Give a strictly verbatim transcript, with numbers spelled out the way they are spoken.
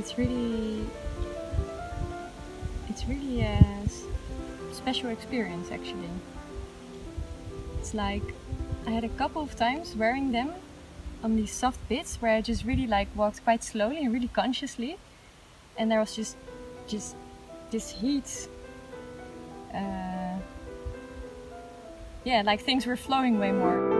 it's really, it's really a special experience actually. It's like I had a couple of times wearing them on these soft bits where I just really like walked quite slowly and really consciously, and there was just just this heat. Uh, yeah, like things were flowing way more.